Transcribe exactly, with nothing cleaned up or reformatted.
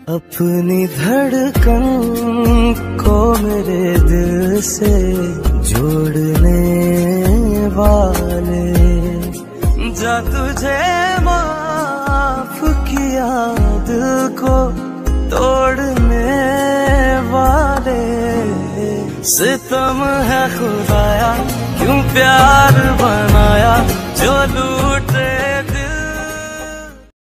अपनी धड़कन को मेरे दिल से जोड़ने वाले, जा तुझे माफ किया दिल को तोड़ने वाले। सितम है खुदाया क्यों प्यार बनाया जो लूटे दिल